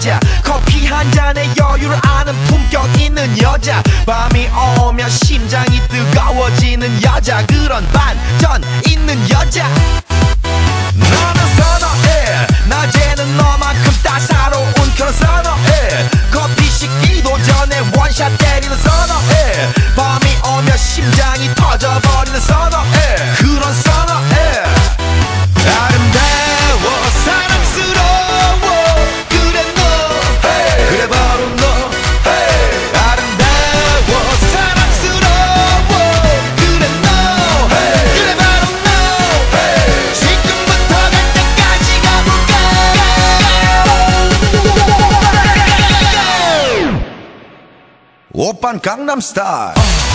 여자, 커피 한 잔에 여유를 아는 품격 있는 여자, 밤이 오면 심장이 뜨거워지는 여자, 그런 반전 있는 여자. 너는 선어해, 낮에는 너만큼 따사로운 그런 선어해, 커피 식기도 전에 원샷 때리는 선어해, 밤이 오면 심장이 터져버리는 선어해, 그런 선어해. 아름다워 사랑스러워 그래 너, hey. 그래 바로 너, hey. 아름다워 사랑스러워 그래 너, hey. 그래 바로 너, hey. 지금부터 갈 때까지 가볼까. 오빤 강남스타일,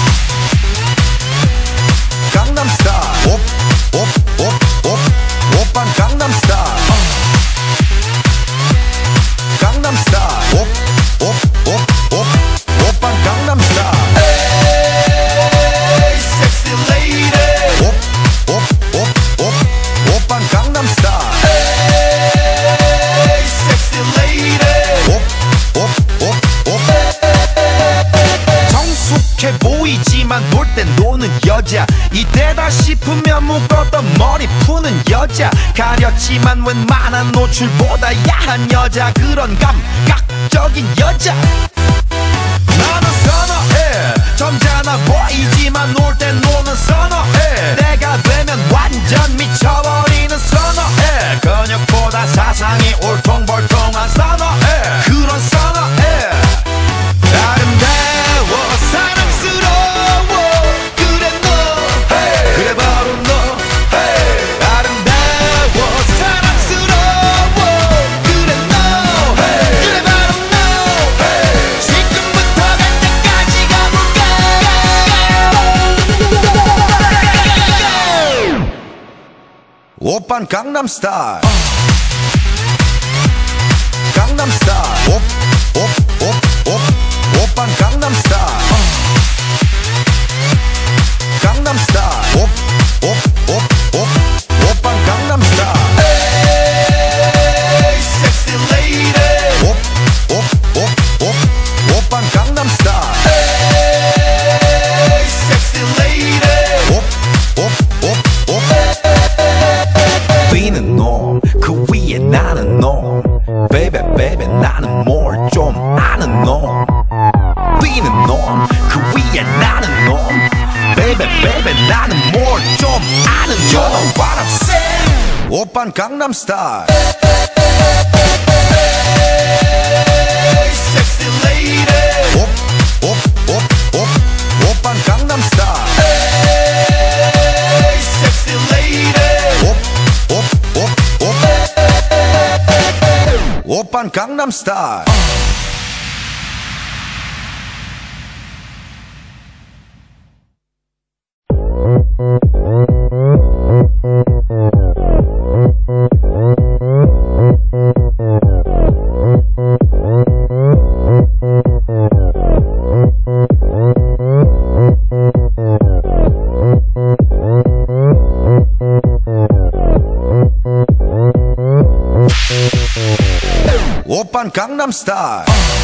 강남스타일, 오빤 강남스타일, 강남스타일, 오빤 강남스타일. Hey, sexy lady. 오빤 강남스타일. Hey, sexy lady. 성숙해 보이지만 놀 땐 노는 여자, 이때다 싶으면 묶었던 머리 푸는 여자, 가렸지만 웬만한 노출보다 야한 여자, 그런 감각적인 여자. 나는 선어해, 점잖아 보이지만 놀 땐 노는 선어해, 내가 되면 완전 미쳐버리는 선어해, 근육보다 사상이 울퉁불퉁한 선어해, 그런 선어해. 아름다워 사랑스러워 그래 너, hey. 그래 바로 너, hey. 아름다워 사랑스러워 그래 너, hey. 그래 바로 너, hey. 지금부터 갈 때까지 가볼까. 오빤 강남스타일, 강남스타일, 오빤 강남스타일, 강남스타일, 오빤 강남스타일. Hey, sexy lady. 오빤 강남스타일. Hey, sexy lady. B는 놈, 그 위에 나는 놈, baby baby 나는 뭘 좀 아는 놈. B는 놈, 그 위에 나는 놈, baby baby 나는 뭘 좀 아는 놈. You know what I'm saying? 오빤 강남스타일. Hey, sexy lady. 오빤 강남스타일. Hey, sexy lady. 오빤 강남스타일. 오빤 강남스타일.